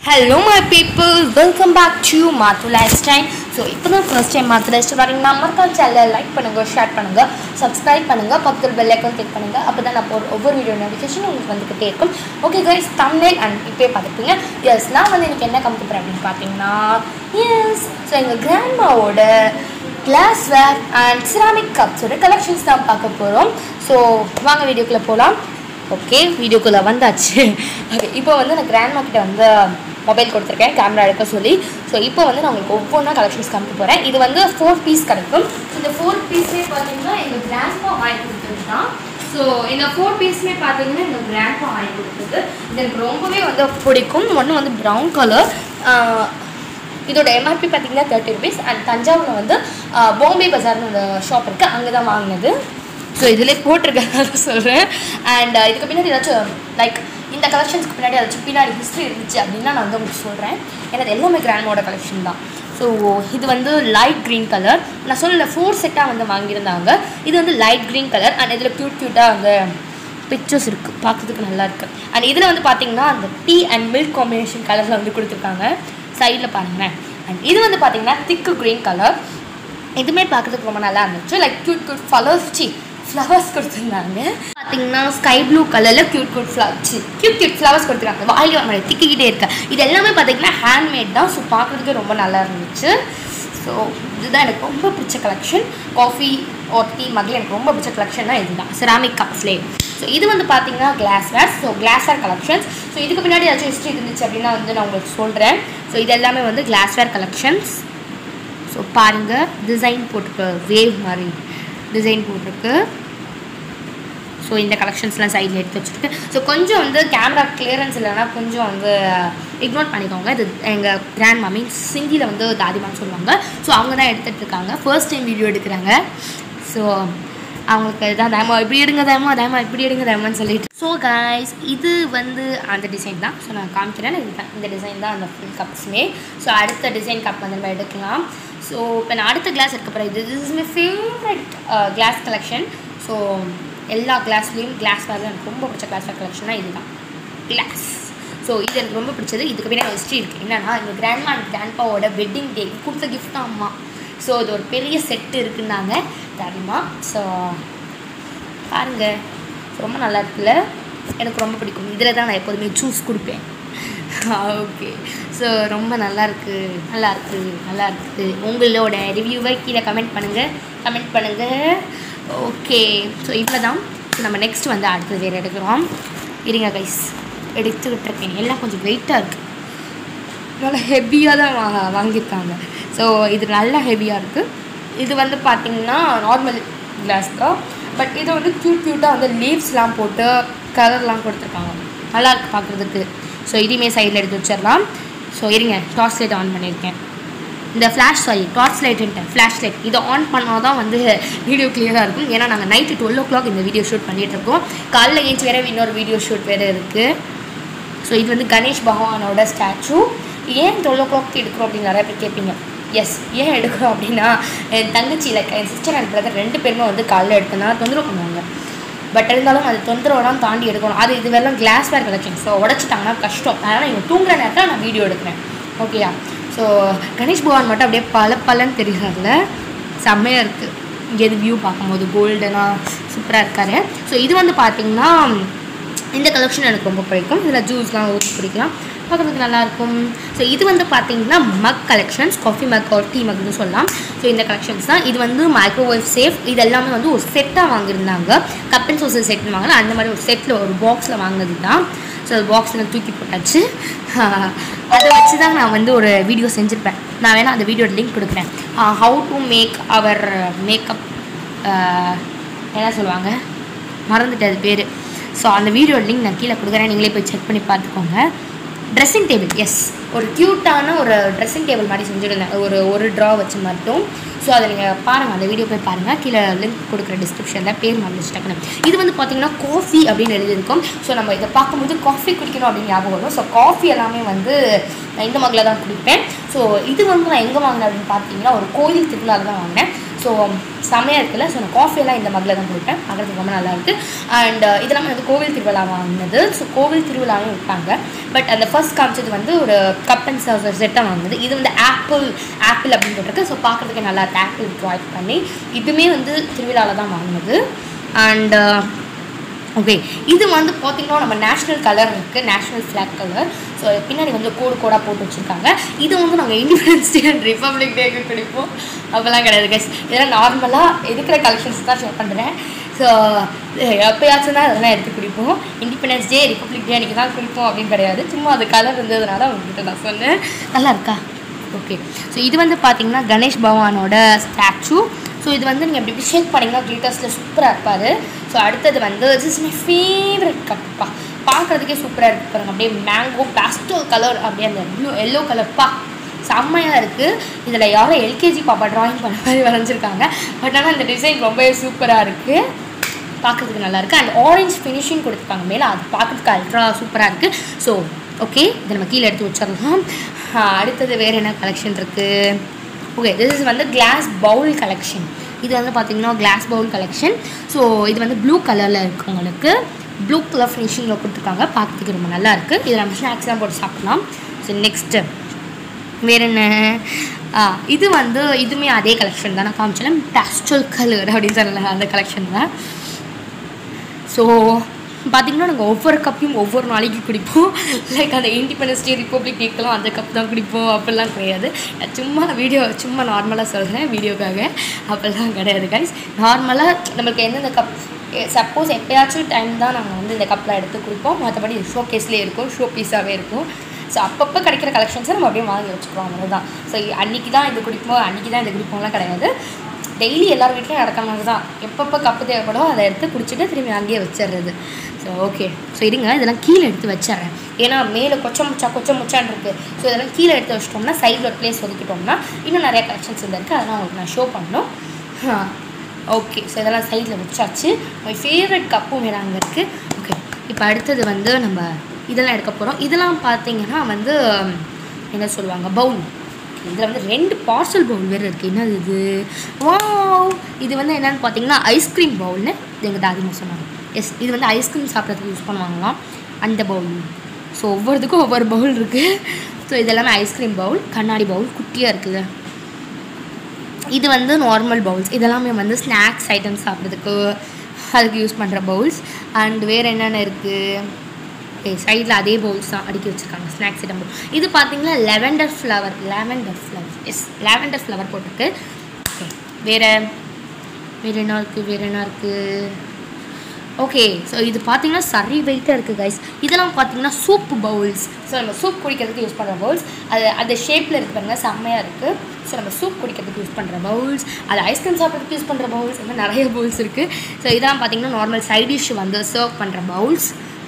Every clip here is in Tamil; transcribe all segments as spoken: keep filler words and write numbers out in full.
Hello my people, welcome back to Mathu Lifestyle. So இப்போ தான் first time Mathu Lifestyle வரீங்கன்னா மறக்காம சேனலை லைக் பண்ணுங்க, ஷேர் பண்ணுங்க, சப்ஸ்கிரைப் பண்ணுங்க, பக்கத்துல பெல் ஐகான் கிளிக் பண்ணுங்க. அப்பதான் நான் போற ஒவ்வொரு வீடியோ நோட்டிஃபிகேஷன் உங்களுக்கு வந்துகிட்டே இருக்கும். ஓகே guys, thumbnail and இப்போ பார்த்துப்பீங்க. எஸ், நான் வந்து எனக்கு என்ன காமிக்க போறேன் அப்படின்னு பார்த்தீங்கன்னா, எஸ் ஸோ எங்கள் கிராண்ட்மாவோட glassware and ceramic cups ஓட கலெக்ஷன்ஸ் தான் பார்க்க போகிறோம். ஸோ வாங்க வீடியோக்குள்ளே போகலாம். ஓகே, வீடியோக்குள்ளே வந்தாச்சு. ஓகே, இப்போ வந்து நான் கிராண்ட்மா கிட்ட வந்து மொபைல் கொடுத்துருக்கேன் கேமரா எடுக்க சொல்லி. ஸோ இப்போ வந்து நான் உங்களுக்கு ஒவ்வொன்றா கலெக்ஷன்ஸ் காமிக்க போகிறேன். இது வந்து ஃபோர் பீஸ் கிடைக்கும். இந்த ஃபோர் பீஸ்லேயே பார்த்தீங்கன்னா எங்கள் கிராண்ட்மா வாங்கி கொடுத்தது தான். ஸோ இந்த ஃபோர் பீஸ்லேயே பார்த்தீங்கன்னா எங்கள் கிராண்ட்மா வாங்கி கொடுத்தது. இது எனக்கு ரொம்பவே வந்து பிடிக்கும். ஒன்று வந்து ப்ரௌன் கலர், இதோட எம்ஆர்பி பார்த்தீங்கன்னா தேர்ட்டி ருபீஸ். அண்ட் தஞ்சாவூரில் வந்து பாம்பே பஜார்னு அந்த ஷாப் இருக்குது, அங்கே தான் வாங்கினது. ஸோ இதிலே போட்டிருக்கேன் சொல்கிறேன். அண்ட் இதுக்கு பின்னாடி ஏதாச்சும் லைக் இந்த கலெக்ஷன்ஸ்க்கு பின்னாடி ஏதாச்சும் பின்னாடி ஹிஸ்ட்ரி இருந்துச்சு அப்படின்னா நான் வந்து உங்களுக்கு சொல்கிறேன். ஏன்னா அது எல்லாமே கிராண்ட்மாவோட கலெக்ஷன் தான். ஸோ இது வந்து லைட் க்ரீன் கலர். நான் சொல்லலை, ஃபோர் செட்டாக வந்து வாங்கியிருந்தாங்க. இது வந்து லைட் க்ரீன் கலர். அண்ட் இதில் க்யூட் க்யூட்டாக அந்த பிக்சர்ஸ் இருக்குது, பார்க்குறதுக்கு நல்லா இருக்குது. அண்ட் இதில் வந்து பார்த்தீங்கன்னா அந்த டீ அண்ட் மில்க் காம்பினேஷன் கலரில் வந்து கொடுத்துருக்காங்க. சைடில் பாருங்களேன். அண்ட் இது வந்து பார்த்தீங்கன்னா திக்கு க்ரீன் கலர். இதுவுமே பார்க்குறதுக்கு ரொம்ப நல்லா இருந்துச்சு. லைக் க்யூட் க்யூட் ஃப்ளவர்ஸ் சி ஃப்ளவர்ஸ் கொடுத்துருந்தாங்க. பார்த்தீங்கன்னா ஸ்கை ப்ளூ கலரில் க்யூட் க்யூட் ஃப்ளவர் சி க்யூட் க்யூட் ஃப்ளவர்ஸ் கொடுத்துருக்காங்க. வாயில் வர மாதிரி திக்கிக்கிட்டே இருக்கு. இது எல்லாமே பார்த்தீங்கன்னா ஹேண்ட்மேட் தான். ஸோ பார்க்குறதுக்கே ரொம்ப நல்லா இருந்துச்சு. ஸோ இதுதான் எனக்கு ரொம்ப பிடிச்ச கலெக்ஷன். காஃபி ஒரு டீ மகிழ் எனக்கு ரொம்ப பிடிச்ச கலெக்ஷன்னா இதுதான், செராமிக் கப்ஸ்லேயே. ஸோ இது வந்து பார்த்தீங்கன்னா glassware. So glassware collections. So இதுக்கு பின்னாடி ஏதாச்சும் ஹிஸ்ட்ரி இருந்துச்சு அப்படின்னா வந்து நான் உங்களுக்கு சொல்கிறேன். ஸோ இது எல்லாமே வந்து கிளாஸ்வேர் கலெக்ஷன்ஸ். ஸோ பாருங்கள், டிசைன் போட்டிருக்கு, வேவ் மாதிரி டிசைன் போட்டிருக்கு. ஸோ இந்த கலெக்ஷன்ஸ்லாம் சைடில் எடுத்து வச்சுருக்கு. ஸோ கொஞ்சம் வந்து கேமரா கிளியரன்ஸ் இல்லைன்னா கொஞ்சம் வந்து இக்னோர் பண்ணிக்கோங்க. இது எங்கள் கிராண்ட் மாமி, சிந்தியில் வந்து தாதிமான்னு சொல்லுவாங்க. ஸோ அவங்க தான் எடுத்துகிட்டு இருக்காங்க, ஃபர்ஸ்ட் டைம் வீடியோ எடுக்கிறாங்க. ஸோ அவங்களுக்கு தான் தேமா இப்படி எடுங்க தேமா தேமா இப்படி எடுங்க தேமான்னு சொல்லிட்டு. ஸோ கைஸ், இது வந்து அந்த டிசைன் தான். ஸோ நான் காமிக்கிறேன். இதுதான் இந்த டிசைன் தான் அந்த ஃபுல் கப்ஸுமே. ஸோ அடுத்த டிசைன் கப் வந்து நம்ம எடுக்கலாம். ஸோ இப்போ நான் அடுத்த கிளாஸ் எடுக்க போகிறேன். இது this is my favourite glass collection. So எல்லா கிளாஸ்லேயும் கிளாஸ் வேறு எனக்கு ரொம்ப பிடிச்ச கிளாஸ் வேர் கலெக்ஷனாக இதுதான் கிளாஸ். ஸோ இது எனக்கு ரொம்ப பிடிச்சது. இதுக்கு பின்னாடி ஹிஸ்ட்ரி இருக்குது. என்னென்னா எங்கள் கிராண்ட்மா அண்ட் கிராண்ட்பாவோட வெட்டிங் டே கொடுத்த கிஃப்ட் தான் அம்மா. ஸோ இது ஒரு பெரிய செட்டு இருக்குன்னாங்க தெரியுமா. ஸோ பாருங்கள், ரொம்ப நல்லா இருக்குல்ல, எனக்கு ரொம்ப பிடிக்கும். இதில் தான் நான் எப்போதுமே ஜூஸ் கொடுப்பேன். ஓகே, ஸோ ரொம்ப நல்லாயிருக்கு நல்லாயிருக்கு நல்லா இருக்குது. உங்களோட ரிவ்யூவை கீழே கமெண்ட் பண்ணுங்கள் கமெண்ட் பண்ணுங்கள் ஓகே, ஸோ இவ்வளோ தான். ஸோ நம்ம நெக்ஸ்ட் வந்து அடுத்தது வேறு எடுக்கிறோம். இருங்க கைஸ், எடுத்து விட்டுருக்கேன். எல்லாம் கொஞ்சம் வெயிட்டாக இருக்குது, நல்லா ஹெவியாக தான் வா வாங்கியிருக்காங்க. ஸோ இது நல்லா ஹெவியாக இருக்குது. இது வந்து பார்த்திங்கன்னா நார்மல் கிளாஸ் தான். பட் இது வந்து க்யூட் க்யூட்டாக வந்து லீவ்ஸ்லாம் போட்டு கலர்லாம் கொடுத்துருக்காங்க, நல்லாயிருக்கு பார்க்குறதுக்கு. ஸோ இதையுமே சைடில் எடுத்து வச்சிடலாம். ஸோ இருங்க, டார்ச் லைட் ஆன் பண்ணியிருக்கேன். இந்த ஃப்ளாஷ் சாரி டார்ச் லைட்டுன்ட்டு ஃப்ளாஷ் லைட் இதை ஆன் பண்ணால் தான் வந்து வீடியோ கிளியராக இருக்கும். ஏன்னா நாங்கள் நைட்டு டுவெல் ஓ கிளாக் இந்த வீடியோ ஷூட் பண்ணிகிட்ருக்கோம். காலைல ஏஞ்சி வேறு இன்னொரு வீடியோ ஷூட் வேறு இருக்குது. ஸோ இது வந்து கணேஷ் பகவானோட ஸ்டாச்சு. ஏன் டுவெல் ஓ கிளாக் எடுக்கிறோம் அப்படின்னு நிறைய பேர் கேட்பீங்க. எஸ், ஏன் எடுக்கிறோம் அப்படின்னா என் தங்கச்சி இல்லை என் சிஸ்டர் அண்ட் பிரதர் ரெண்டு பேருமே வந்து காலைல எடுத்தனால தொந்தரவு பண்ணுவாங்க. பட் இருந்தாலும் அது தொந்தரவுலாம் தாண்டி எடுக்கணும். அது இது வெறும் கிளாஸ் வேர் கலெக்ஷன். ஸோ உடச்சிட்டாங்கன்னா கஷ்டம். அதனால் இவங்க தூங்குற நேரத்தில் நான் வீடியோ எடுக்கிறேன். ஓகேயா. ஸோ கணேஷ் பகவான் மட்டும் அப்படியே பல பலன்னு தெரியாதுல, செம்மையாக இருக்குது. இங்கே எது வியூ பார்க்கும்போது கோல்டனாக சூப்பராக இருக்காரு. ஸோ இது வந்து பார்த்திங்கன்னா இந்த கலெக்ஷன் எனக்கு ரொம்ப பிடிக்கும். இதில் ஜூஸ்லாம் ஊற்றி பிடிக்கலாம், பார்க்குறதுக்கு நல்லாயிருக்கும். ஸோ இது வந்து பார்த்திங்கன்னா மக் கலெக்ஷன்ஸ், காஃபி மக் ஒரு டீ மக்னு சொல்லலாம். ஸோ இந்த கலெக்ஷன்ஸ் தான். இது வந்து மைக்ரோவேவ் சேஃப். இது எல்லாமே வந்து ஒரு செட்டாக வாங்கியிருந்தாங்க. கப் அண்ட் சோசல் செட்னு வாங்கலாம். அந்த மாதிரி ஒரு செட்டில் ஒரு பாக்ஸில் வாங்கினது தான். ஸோ அது பாக்ஸில் தூக்கி போட்டாச்சு. அதை வச்சு தான் நான் வந்து ஒரு வீடியோ செஞ்சுருப்பேன். நான் வேணால் அந்த வீடியோட லிங்க் கொடுக்குறேன். How to make our makeup என்ன சொல்லுவாங்க, மறந்துட்டு அது பேர். ஸோ அந்த வீடியோட லிங்க் நான் கீழே கொடுக்குறேன், நீங்களே போய் செக் பண்ணி பார்த்துக்கோங்க. ட்ரெஸ்ஸிங் டேபிள், எஸ், ஒரு க்யூட்டான ஒரு ட்ரெஸ்ஸிங் டேபிள் மாதிரி செஞ்சுருந்தேன், ஒரு ஒரு ட்ரா வச்சு மட்டும். ஸோ அதை நீங்கள் பாருங்கள், அந்த வீடியோ போய் பாருங்கள். கீழே லிங்க் கொடுக்குற டிஸ்கிரிப்ஷனில் பேர் மறந்துச்சுட்டாக்கணும். இது வந்து பார்த்திங்கன்னா காஃபி அப்படின்னு எழுதியிருக்கும். ஸோ நம்ம இதை பார்க்கும்போது காஃபி குடிக்கணும் அப்படின்னு ஞாபகம் வரும். ஸோ காஃபி எல்லாமே வந்து நான் இந்த மகில் தான் குடிப்பேன். ஸோ இது வந்து நான் எங்கே வாங்கினேன் அப்படின்னு பார்த்தீங்கன்னா ஒரு கோயில் திருவிழாவில் தான் வாங்கினேன். ஸோ செம்மையாக இருக்குல்ல. ஸோ நான் காஃபியெல்லாம் இந்த மகில் தான் போட்டேன், பார்க்குறதுக்கு ரொம்ப நல்லாயிருக்கு. அண்ட் இதெல்லாம் வந்து கோவில் திருவிழா வாங்கினது. ஸோ கோவில் திருவிழாவும் விற்பாங்க. பட் அந்த ஃபர்ஸ்ட் காமிச்சது வந்து ஒரு கப் அண்ட் சர்வர் செட்டாக வாங்கினது. இது வந்து ஆப்பிள் ஆப்பிள் அப்படின்னு போட்டிருக்கு. ஸோ பார்க்குறதுக்கு நல்லா இருக்குது, ஆப்பிள் ட்ராய் பண்ணி. இதுவுமே வந்து திருவிழாவில் தான் வாங்கினது. அண்ட் ஓகே, இது வந்து பார்த்திங்கன்னா நம்ம நேஷ்னல் கலர் இருக்குது, நேஷ்னல் ஃப்ளாக் கலர். ஸோ பின்னாடி வந்து கோடு கோடாக போட்டு வச்சுருக்காங்க. இது வந்து நாங்கள் இண்டிபெண்டன்ஸ் டே அண்ட் ரிப்பப்ளிக் டேக்கு கிடைப்போம், அப்போல்லாம் கிடையாது கைஸ். இதெல்லாம் நார்மலாக இருக்கிற கலெக்ஷன்ஸ் தான் ஷேர் பண்ணுறேன். ஸோ எப்போயாச்சும் தான் அதெல்லாம் எடுத்து குடிப்போம். இண்டிபெண்டன்ஸ் டே ரிப்பப்ளிக் டே அன்றைக்கி தான் குடிப்போம் அப்படின்னு கிடையாது. சும்மா அது கலர் இருந்ததுனால அவங்ககிட்ட நான் சொன்னேன். நல்லா இருக்கா? ஓகே. ஸோ இது வந்து பார்த்திங்கன்னா கணேஷ் பகவானோட ஸ்டாச்சு. ஸோ இது வந்து நீங்கள் எப்படி ஷேக் பண்ணிங்கன்னா கிளிட்டர்ஸில் சூப்பராக இருப்பார். ஸோ அடுத்தது வந்து திஸ் இஸ் மை ஃபேவரட் கப்பா, பார்க்குறதுக்கே சூப்பராக இருக்குது பாருங்க. அப்படியே மேங்கோ பேஸ்டல் கலர், அப்படியே அந்த ப்ளூ எல்லோ கலர்ப்பா செம்மையாக இருக்குது. இதில் யாரோ எல்கேஜி பாப்பா ட்ராயிங் பண்ண மாதிரி வரைஞ்சிருக்காங்க. பட் ஆனால் அந்த டிசைன் ரொம்பவே சூப்பராக இருக்குது, பார்க்குறதுக்கு நல்லாயிருக்கு. அண்ட் ஆரஞ்ச் ஃபினிஷிங் கொடுத்துருக்காங்க மேலே, அது பார்க்குறதுக்கு அல்ட்ரா சூப்பராக இருக்குது. ஸோ ஓகே, இதை நம்ம கீழே எடுத்து வச்சிடலாம். அடுத்தது வேறு என்ன கலெக்ஷன் இருக்குது? ஓகே, திஸ் இஸ் வந்து கிளாஸ் பவுல் கலெக்ஷன். இது வந்து பார்த்திங்கன்னா கிளாஸ் பவுல் கலெக்ஷன். ஸோ இது வந்து ப்ளூ கலரில் இருக்குது, உங்களுக்கு ப்ளூ கலர் ஃபினிஷிங்கில் கொடுத்துருக்காங்க, பார்க்குறதுக்கு ரொம்ப நல்லா இருக்குது. இதில் நம்ம ஸ்நாக்ஸ்லாம் போட்டு சாப்பிட்லாம். ஸோ நெக்ஸ்ட்டு வேறு என்ன? இது வந்து இதுவுமே அதே கலெக்ஷன் தான், நான் காமிச்சேன் பேஸ்டல் கலர் அப்படின்னு சொல்லலாம், அந்த கலெக்ஷன் தான். ஸோ பார்த்திங்கன்னா நாங்கள் ஒவ்வொரு கப்பையும் ஒவ்வொரு நாளைக்கு குடிப்போம். லைக் அந்த இண்டிபெண்டன்ஸ் டே ரிப்பப்ளிக் டேக்கெலாம் அந்த கப் தான் குடிப்போம் அப்படிலாம் கிடையாது. சும்மா வீடியோ சும்மா நார்மலாக சொல்கிறேன் வீடியோக்காக, அப்படிலாம் கிடையாது கைஸ். நார்மலாக நம்மளுக்கு எந்தெந்த கப் சப்போஸ் எப்போயாச்சும் டைம் தான் நாங்கள் வந்து இந்த கப்பில் எடுத்து குடிப்போம். மற்றபடி ஷோ கேஸ்லேயே இருக்கும், ஷோ பீஸாகவே இருக்கும். ஸோ அப்பப்போ கிடைக்கிற கலெக்ஷன்ஸை நம்ம அப்படியே வாங்கி வச்சுக்குவோம், அவ்வளோதான். ஸோ அன்றைக்கி தான் இது குடிப்போம், அன்றைக்கி தான் இது குடிப்போம்லாம் கிடையாது. டெய்லி எல்லார் வீட்லையும் நடக்கிற மாதிரி தான், எப்பப்போ கப்பு தேவைப்படும் அதை எடுத்து குடிச்சிட்டு திரும்பி அங்கேயே வச்சிடுறது. ஸோ ஓகே, ஸோ இருங்க இதெல்லாம் கீழே எடுத்து வச்சிட்றேன், ஏன்னா மேலே கொச்சம் முச்சா கொச்சம் முச்சான் இருக்குது. ஸோ இதெல்லாம் கீழே எடுத்து வச்சிட்டோம்னா சைடில் ஒரு பிளேஸ் ஒதுக்கிட்டோம்னா இன்னும் நிறையா கலெக்ஷன்ஸ் இருக்குது, அதெல்லாம் உங்களுக்கு நான் ஷோ பண்ணணும். ஓகே, ஸோ இதெல்லாம் சைடில் வச்சாச்சு. மை ஃபேவரட் கப்பும் வேறு அங்கே இருக்குது. ஓகே, இப்போ அடுத்தது வந்து நம்ம இதெல்லாம் எடுக்க போகிறோம். இதெல்லாம் பார்த்தீங்கன்னா வந்து என்ன சொல்லுவாங்க, பவுல். இதில் வந்து ரெண்டு பார்சல் பவுல் வேறு இருக்குது. என்னது இது? வாவ், இது வந்து என்னென்னு பார்த்தீங்கன்னா ஐஸ்கிரீம் பவுல்னு எங்கள் தாதிமா சொன்னாங்க. எஸ், இது வந்து ஐஸ்கிரீம் சாப்பிட்றதுக்கு யூஸ் பண்ணுவாங்களாம் அந்த பவுல். ஸோ ஒவ்வொருத்துக்கும் ஒவ்வொரு பவுல் இருக்குது. ஸோ இதெல்லாமே ஐஸ்கிரீம் பவுல், கண்ணாடி பவுல் குட்டியாக இருக்குது. இது வந்து நார்மல் பவுல்ஸ், இதெல்லாமே வந்து ஸ்நாக்ஸ் ஐட்டம்ஸ் சாப்பிட்றதுக்கு அதுக்கு யூஸ் பண்ணுற பவுல்ஸ். அண்ட் வேறு என்னென்ன இருக்குது? ஓகே, சைடில் அதே பவுல்ஸ் தான் அடுக்கி வச்சுருக்காங்க, ஸ்நாக்ஸ் ஐட்டம் பவுல். இது பார்த்தீங்கன்னா lavender flower, lavender flower yes lavender flower போட்டிருக்கு. ஓகே, வேறு வேறு என்ன இருக்குது? வேறு என்ன இருக்குது? ஓகே, ஸோ இது பார்த்தீங்கன்னா சரி வெயிட்டாக இருக்குது கைஸ். இதெல்லாம் பார்த்தீங்கன்னா சூப் பவுல்ஸ். ஸோ நம்ம சூப் குடிக்கிறதுக்கு யூஸ் பண்ணுற பவுல்ஸ், அது அந்த ஷேப்பில் இருக்குது பாருங்கள், செம்மையாக இருக்குது. ஸோ நம்ம சூப் குடிக்கிறதுக்கு யூஸ் பண்ணுற பவுல்ஸ், அது ஐஸ்கிரீம் சாப்பிட்றதுக்கு யூஸ் பண்ணுற பவுல்ஸ், வந்து நிறைய பவுல்ஸ் இருக்குது. ஸோ இதெல்லாம் பார்த்தீங்கன்னா நார்மல் சைட் டிஷ் வந்து சர்வ் பண்ணுற பவுல்ஸ்.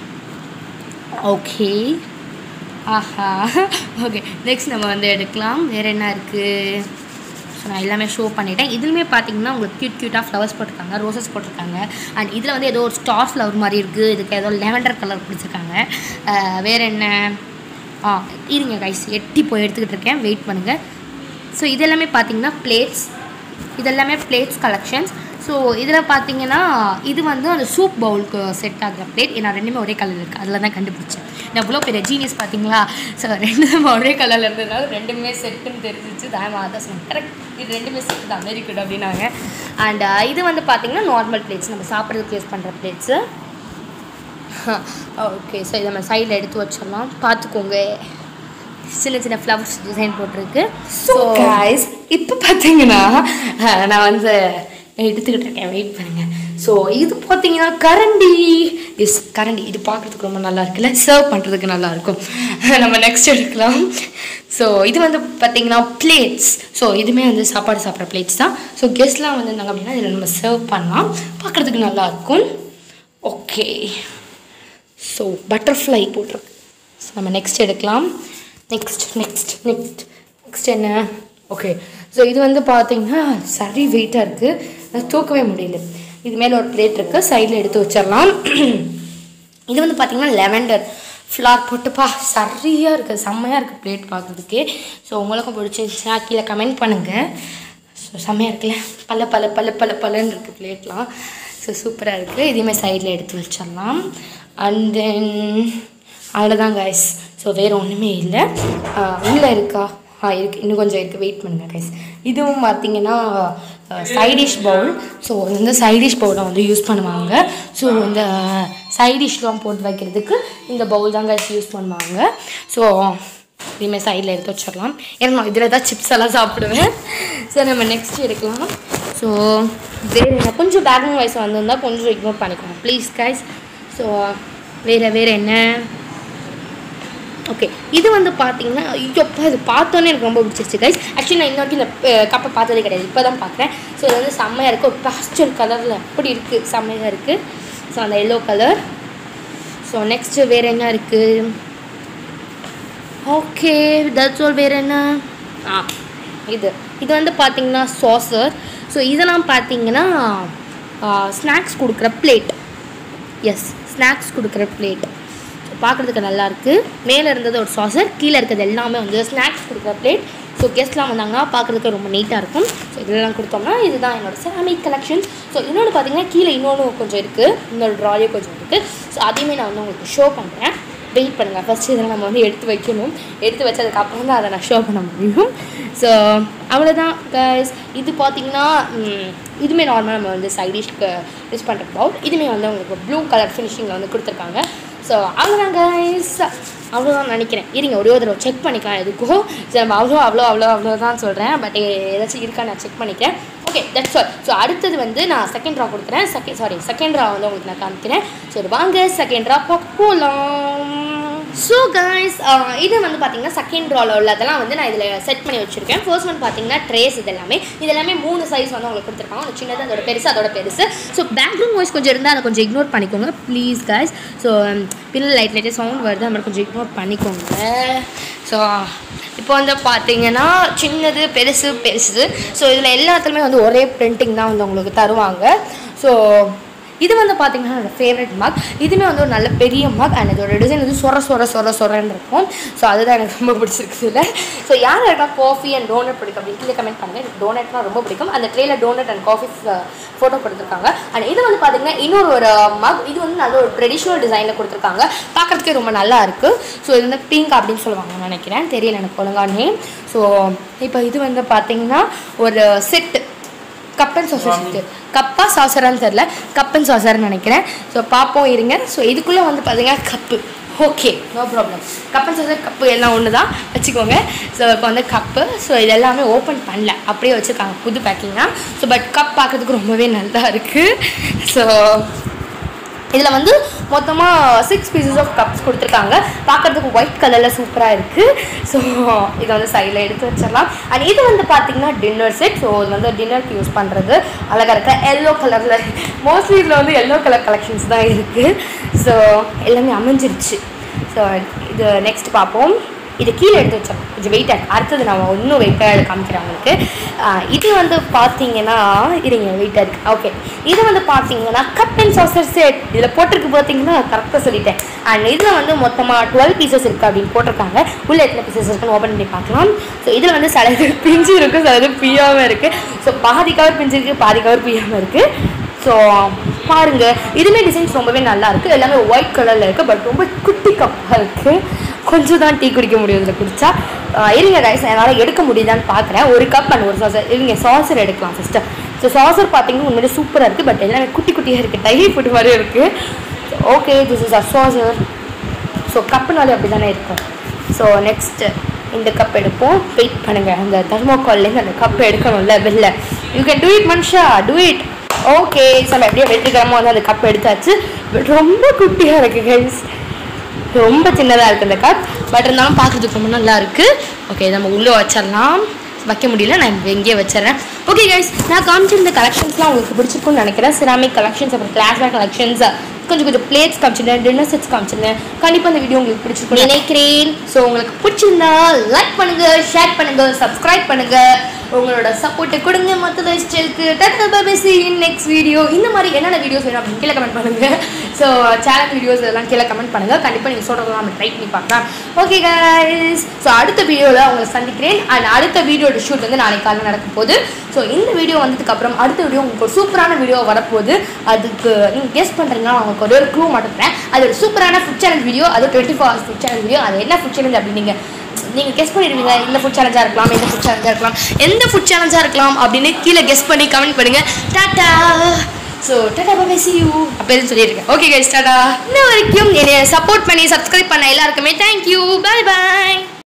ஓகே, ஆஹா, ஓகே, நெக்ஸ்ட் நம்ம வந்து எடுக்கலாம். வேறு என்ன இருக்குது? ஸோ நான் எல்லாமே ஷோ பண்ணிட்டேன். இதுவுமே பார்த்தீங்கன்னா உங்களுக்கு க்யூட் க்யூட்டாக ஃப்ளவர்ஸ் போட்டிருக்காங்க, ரோசஸ் போட்டிருக்காங்க. அண்ட் இதில் வந்து ஏதோ ஒரு ஸ்டார் ஃப்ளவர் மாதிரி இருக்குது, இதுக்கு ஏதோ லெவெண்டர் கலர் பிடிச்சிருக்காங்க. வேறு என்ன? ஆ இருங்க கைஸ், எட்டி போய் எடுத்துக்கிட்டு இருக்கேன், வெயிட் பண்ணுங்கள். ஸோ இதெல்லாமே பார்த்தீங்கன்னா பிளேட்ஸ், இதெல்லாமே பிளேட்ஸ் கலெக்ஷன்ஸ். ஸோ இதில் பார்த்தீங்கன்னா இது வந்து அந்த சூப் பவுலுக்கு செட் ஆகிற பிளேட். நான் ரெண்டுமே ஒரே கலர் இருக்குது, அதில் தான் கண்டுபிடிச்சேன். நான் இவ்வளோ பெரிய ஜீனியஸ் பார்த்தீங்களா? ஸோ ரெண்டு ஒரே கலரில் இருந்ததுனால ரெண்டுமே செட்டுன்னு தெரிஞ்சிச்சு. தான் அதான் சொன்னேன், கரெக்ட், இது ரெண்டுமே செட்டு தான், வெரி குட் அப்படின்னாங்க. அண்ட் இது வந்து பார்த்தீங்கன்னா நார்மல் பிளேட்ஸ், நம்ம சாப்பிட்றதுக்கு யூஸ் பண்ணுற பிளேட்ஸு. ஓகே, ஸோ இதை நம்ம சைடில் எடுத்து வச்சிடலாம். பார்த்துக்கோங்க, சின்ன சின்ன ஃப்ளவர்ஸ் டிசைன் போட்டிருக்கு. ஸோ கைஸ், இப்போ பார்த்தீங்கன்னா நான் வந்து எடுத்துக்கிட்டு இருக்கேன், வெயிட் பண்ணுங்கள். ஸோ இது பார்த்தீங்கன்னா கரண்டி. எஸ், கரண்டி. இது பார்க்குறதுக்கு ரொம்ப நல்லா இருக்குல்ல, சர்வ் பண்ணுறதுக்கு நல்லாயிருக்கும். நம்ம நெக்ஸ்ட் எடுக்கலாம். ஸோ இது வந்து பார்த்தீங்கன்னா பிளேட்ஸ். ஸோ இதுவுமே வந்து சாப்பாடு சாப்பிட்ற பிளேட்ஸ் தான். ஸோ கெஸ்ட்லாம் வந்து இருந்தாங்க அப்படின்னா இதில் நம்ம சர்வ் பண்ணலாம், பார்க்குறதுக்கு நல்லாயிருக்கும். ஓகே, ஸோ பட்டர்ஃப்ளை போட்டிருக்கு. ஸோ நம்ம நெக்ஸ்ட் எடுக்கலாம். நெக்ஸ்ட் நெக்ஸ்ட் நெக்ஸ்ட் நெக்ஸ்ட் என்ன? ஓகே, ஸோ இது வந்து பார்த்தீங்கன்னா சரி வெயிட்டாக இருக்குது, தூக்கவே முடியல. இது மேலே ஒரு பிளேட் இருக்குது, சைடில் எடுத்து வச்சிடலாம். இது வந்து பார்த்தீங்கன்னா லெவெண்டர் ஃப்ளார் போட்டுப்பா சரியாக இருக்குது, செம்மையாக இருக்குது பிளேட் பார்க்குறதுக்கே. ஸோ உங்களுக்கும் பிடிச்சிருந்துச்சுன்னா கீழே கமெண்ட் பண்ணுங்கள். ஸோ செம்மையாக இருக்குல்ல, பல பல பல பல பலன்னு இருக்குது பிளேட்லாம். ஸோ சூப்பராக இருக்குது. இதையுமே சைடில் எடுத்து வச்சிடலாம். அண்ட் தென் அவ்வளோதான் கைஸ். ஸோ வேறு ஒன்றுமே இல்லை. உள்ளே இருக்கா? ஆ இருக்குது, இன்னும் கொஞ்சம் இருக்குது, வெயிட் பண்ணுங்கள் கைஸ். இதுவும் பார்த்திங்கன்னா சைடிஷ் பவுல். ஸோ வந்து சைடிஷ் பவுலை வந்து யூஸ் பண்ணுவாங்க. ஸோ இந்த சைடிஷ்லாம் போட்டு வைக்கிறதுக்கு இந்த பவுல் தான் கைஸ் யூஸ் பண்ணுவாங்க. ஸோ இதையுமே சைடில் எடுத்து வச்சிடலாம். ஏன்னா நான் இதில் தான் சிப்ஸ் எல்லாம் சாப்பிடுவேன். ஸோ நம்ம நெக்ஸ்ட் எடுக்கலாம். ஸோ வேறு என்ன, கொஞ்சம் பேக்ரவுண்ட் வாய்ஸ் வந்திருந்தால் கொஞ்சம் இக்னோர் பண்ணிக்கோங்க ப்ளீஸ் கைஸ். ஸோ வேறு வேறு என்ன, ஓகே இது வந்து பார்த்தீங்கன்னா ஐயோப்பா இது பார்த்தோன்னே எனக்கு ரொம்ப பிடிச்சிருச்சு கைஸ். ஆக்சுவலி நான் இன்ன வரைக்கும் இந்த கப்பை பார்த்ததே கிடையாது, இப்போ தான் பார்க்குறேன். ஸோ இது வந்து செம்மையாக இருக்குது, ஒரு பாஸ்டல் கலரில் அப்படி இருக்குது, செம்மையாக இருக்குது. ஸோ அந்த எல்லோ கலர். ஸோ நெக்ஸ்ட்டு வேறு என்ன இருக்குது? Okay that's all. வேறு என்ன, ஆ இது இது வந்து பார்த்திங்கன்னா சாசர். ஸோ இதெல்லாம் பார்த்தீங்கன்னா ஸ்நாக்ஸ் கொடுக்குற பிளேட். எஸ், ஸ்நாக்ஸ் கொடுக்குற பிளேட். ஸோ பார்க்குறதுக்கு நல்லாயிருக்கு. மேலே இருந்தது ஒரு சாசர், கீழே இருக்கிறது எல்லாமே வந்து ஸ்நாக்ஸ் கொடுக்குற பிளேட். ஸோ கெஸ்ட்லாம் வந்தாங்கன்னா பார்க்குறதுக்கு ரொம்ப நீட்டாக இருக்கும். ஸோ இதெல்லாம் கொடுத்தோம்னா இதுதான் என்னோடய செராமிக் கலெக்ஷன். ஸோ இன்னொன்று பார்த்தீங்கன்னா கீழே இன்னொன்று கொஞ்சம் இருக்குது, இன்னொரு ட்ராயோ கொஞ்சம் இருக்குது. ஸோ அதையுமே நான் வந்து உங்களுக்கு ஷோ பண்ணுறேன். வெயிட் பண்ணுங்கள். ஃபஸ்ட்டு இதெல்லாம் நம்ம வந்து எடுத்து வைக்கணும். எடுத்து வச்சதுக்கப்புறம் தான் அதை நான் ஷோ பண்ண முடியும். ஸோ அவ்வளோதான் கைஸ். இது பார்த்திங்கன்னா இதுவுமே நார்மலாக நம்ம வந்து சைடிஷ்க்கு யூஸ் பண்ணுற பவுல். இதுவுமே வந்து உங்களுக்கு ப்ளூ கலர் ஃபினிஷிங்கில் வந்து கொடுத்துருக்காங்க. ஸோ அவ்வளோதான் கைஸ், அவ்வளோதான் நினைக்கிறேன். இருங்க ஒரே ஒரு தடவை செக் பண்ணிக்கலாம் எதுக்கும். சரி நம்ம அவ்வளோ அவ்வளோ அவ்வளோ அவ்வளோ தான் சொல்கிறேன், பட் ஏதாச்சும் இருக்கா நான் செக் பண்ணிக்கிறேன். Okay that's all. ஸோ அடுத்தது வந்து நான் செகண்ட் ரா கொடுக்குறேன். செகண்ட் சாரி செகண்ட் ரா வந்து உங்களுக்கு நான் காமிக்கிறேன். சரி வாங்க செகண்ட் ரா போகலாம். ஸோ கைஸ் இது வந்து பார்த்தீங்கன்னா செகண்ட் ராவில் உள்ளதெல்லாம் வந்து நான் இதில் செட் பண்ணி வச்சுருக்கேன். ஃபர்ஸ்ட் ஒன் பார்த்தீங்கன்னா ட்ரேஸ். இது எல்லாமே இது எல்லாமே மூணு சைஸ் வந்து உங்களுக்கு கொடுத்துருக்காங்க. ஒரு சின்னது, அதோட பெருசு, அதோட பெருசு. ஸோ பேக்ரவுண்ட் வாய்ஸ் கொஞ்சம் இருந்தால் அதை கொஞ்சம் இக்னோர் பண்ணிக்கோங்க ப்ளீஸ் கைஸ். ஸோ பின்னால் லைட் லைட்டாக சவுண்ட் வருது, நம்ம கொஞ்சம் இக்னோர் பண்ணிக்கோங்க. ஸோ இப்போ வந்து பார்த்தீங்கன்னா சின்னது, பெருசு, பெருசு. ஸோ இதில் எல்லாத்துலேயுமே வந்து ஒரே பிரிண்டிங் தான் வந்து உங்களுக்கு தருவாங்க. ஸோ இது வந்து பார்த்தீங்கன்னா என்னோட ஃபேவரட் மக். இதுவுமே வந்து ஒரு நல்ல பெரிய மக். அண்ட் இதோட டிசைன் வந்து சொர சொர சொர சொரன்னு இருக்கும். ஸோ அதுதான் எனக்கு ரொம்ப பிடிச்சிருக்கு இல்லை. ஸோ யார் யாருக்கா காஃபி அண்ட் டோனட் பிடிக்கும் அப்படின்னு கீழே கமெண்ட் பண்ணுங்கள். எனக்கு டோனட்லாம் ரொம்ப பிடிக்கும். அந்த ட்ரேயில் டோனட் அண்ட் காஃபி ஃபோட்டோ கொடுத்துருக்காங்க. அண்ட் இது வந்து பார்த்தீங்கன்னா இன்னொரு ஒரு மக். இது வந்து நல்ல ஒரு ட்ரெடிஷ்னல் டிசைனில் கொடுத்துருக்காங்க. பார்க்குறதுக்கே ரொம்ப நல்லா இருக்குது. ஸோ இது வந்து பிங்க் அப்படின்னு சொல்லுவாங்கன்னு நினைக்கிறேன், தெரியல எனக்கு ஒழுங்கானே. ஸோ இப்போ இது வந்து பார்த்தீங்கன்னா ஒரு set cup and saucer set. கப்பா சாசரான்னு தெரில, கப் அண்ட் சாசர்னு நினைக்கிறேன். ஸோ பார்ப்போம் இருங்க. ஸோ இதுக்குள்ளே வந்து பார்த்தீங்கன்னா cup. Okay no problem. Cup and saucer cup எல்லாம் ஒன்று தான் வச்சுக்கோங்க. ஸோ இப்போ வந்து கப்பு. ஸோ இது எல்லாமே ஓப்பன் பண்ணல, அப்படியே வச்சுருக்காங்க புது பேக்கிங்காக. ஸோ பட் கப் பார்க்குறதுக்கு ரொம்பவே நல்லா இருக்குது. ஸோ இதில் வந்து மொத்தமாக சிக்ஸ் பீசஸ் ஆஃப் கப்ஸ் கொடுத்துருக்காங்க. பார்க்குறதுக்கு ஒயிட் கலரில் சூப்பராக இருக்குது. ஸோ இதை வந்து சைடில் எடுத்து வச்சிடலாம். அண்ட் இது வந்து பார்த்திங்கன்னா டின்னர் செட். ஸோ இது வந்து டின்னருக்கு யூஸ் பண்ணுறது அழகாக இருக்குது. எல்லோ கலரில் மோஸ்ட்லி இதில் வந்து எல்லோ கலர் கலெக்ஷன்ஸ் தான் இருக்குது. ஸோ எல்லாமே அமைஞ்சிருச்சு. ஸோ இது நெக்ஸ்ட் பார்ப்போம். இது கீழே எடுத்து வச்சோம், கொஞ்சம் வெயிட்டாக. அடுத்தது நான் இன்னும் வெயிட்டாக காமிக்கிறேன் உங்களுக்கு. இது வந்து பார்த்தீங்கன்னா இருங்க வெயிட்டாக இருக்குது. ஓகே இது வந்து பார்த்தீங்கன்னா கப் அண்ட் சாசர் செட். இதில் போட்டிருக்கு பார்த்தீங்கன்னா கரெக்டாக சொல்லிட்டேன். அண்ட் இதில் வந்து மொத்தமாக டுவெல் பீசஸ் இருக்குது அப்படின்னு போட்டிருக்காங்க. உள்ளே எத்தனை பீசஸ் இருக்குன்னு ஓப்பன் பண்ணி பார்க்கலாம். ஸோ இதில் வந்து சில இது பிஞ்சு இருக்குது, சில இது பியாமல் இருக்குது. ஸோ பாதி கவர் பிஞ்சு இருக்குது, பாதி கவர் பியாமல் இருக்குது. ஸோ பாருங்கள், இதுவுமே டிசைன்ஸ் ரொம்பவே நல்லா இருக்குது. எல்லாமே ஒயிட் கலரில் இருக்குது, பட் ரொம்ப குட்டி கப்பாக இருக்குது. கொஞ்சம் தான் டீ குடிக்க முடியும் இதில் குடித்தா. இருங்க ரைஸ் என்னால் எடுக்க முடியுதான்னு பார்க்குறேன். ஒரு கப் அண்ட் ஒரு சாசர். இருங்க சாசர் எடுக்கலாம் ஃபஸ்ட்டு. ஸோ சாசர் பார்த்தீங்கன்னா உண்மையிலே சூப்பராக இருக்குது, பட் எல்லாமே குட்டி குட்டியாக இருக்குது, டை ஃபுட் மாதிரி இருக்குது. Okay this is a saucer. So கப்புனாலே அப்படி தானே இருக்கும். ஸோ நெக்ஸ்ட்டு இந்த கப் எடுப்போம். வெயிட் பண்ணுங்கள், அந்த தர்மோகால்லேருந்து அந்த கப் எடுக்கணும்ல வெளில. You can do it Manusha, do it. Okay நம்ம எப்படியோ வெற்றிகரமாக வந்து அந்த கப் எடுத்தாச்சு. பட் ரொம்ப குட்டியாக இருக்குது கைஸ், ரொம்ப சின்னதாக இருக்குது இந்த கப். பட் இருந்தாலும் பார்க்குறதுக்கு ரொம்ப நல்லா இருக்குது. ஓகே நம்ம உள்ளே வச்சிடலாம். வைக்க முடியல, நான் எங்கேயே வச்சிடறேன். ஓகே கைஸ் நான் காமிச்சிருந்த கலெக்ஷன்ஸ்லாம் உங்களுக்கு பிடிச்சிருக்குன்னு நினைக்கிறேன். செராமிக் கலெக்ஷன்ஸ், அப்புறம் கிளாஸ்வேர் கலெக்ஷன்ஸ், கொஞ்சம் கொஞ்சம் பிளேட்ஸ் காமிச்சிருந்தேன், டின்னர் செட்ஸ் காமிச்சிருந்தேன். கண்டிப்பாக இந்த வீடியோ உங்களுக்கு பிடிச்சிருக்கும் நினைக்கிறேன். ஸோ உங்களுக்கு பிடிச்சிருந்தா லைக் பண்ணுங்கள், ஷேர் பண்ணுங்கள், சப்ஸ்கிரைப் பண்ணுங்கள். உங்களோட சப்போர்ட்டை கொடுங்க மற்ற லைஃப் ஸ்டைலுக்கு. Tata bye bye, see you in next video. இந்த மாதிரி என்னென்ன வீடியோஸ் வேணும் அப்படின்னு கீழே கமெண்ட் பண்ணுங்கள். ஸோ சேனல் வீடியோஸ் இதெல்லாம் கீழே கமெண்ட் பண்ணுங்கள். கண்டிப்பாக நீங்கள் சொல்கிறதெல்லாம் நம்ம ட்ரை பண்ணி பார்க்கலாம். ஓகே கைஸ், ஸோ அடுத்த வீடியோவில் உங்களை சந்திக்கிறேன். அண்ட் அடுத்த வீடியோட ஷூட் வந்து நாளைக்கு காலையில் நடக்கும் போது. ஸோ இந்த வீடியோ வந்ததுக்கப்புறம் அடுத்த வீடியோ உங்களுக்கு ஒரு சூப்பரான வீடியோ வரப்போகுது. அதுக்கு நீங்கள் கெஸ் பண்ணுறீங்கன்னா உங்களுக்கு ஒரு க்ளூ மட்டும் தரேன். அது ஒரு சூப்பரான ஃபுட் சேலஞ்ச் வீடியோ, அது twenty four hours food challenge video. அது என்ன ஃபுட் சேலஞ்ச் அப்படின்னு நீங்கள் நீங்கள் கெஸ் பண்ணிடுவீங்க. இந்த ஃபுட் சேலஞ்சாக இருக்கலாம், எந்த ஃபுட் சேலஞ்சாக இருக்கலாம், எந்த ஃபுட் சேலஞ்சாக இருக்கலாம் அப்படின்னு கீழே கெஸ் பண்ணி கமெண்ட் பண்ணுங்கள். Tata. So tata bye bye, see you அப்போ எதுவும் சொல்லியிருக்கேன். Okay guys, tata. இன்ன வரைக்கும் என்னை சப்போர்ட் பண்ணி சப்ஸ்கிரைப் பண்ண எல்லாருக்குமே தேங்க்யூ. Bye bye.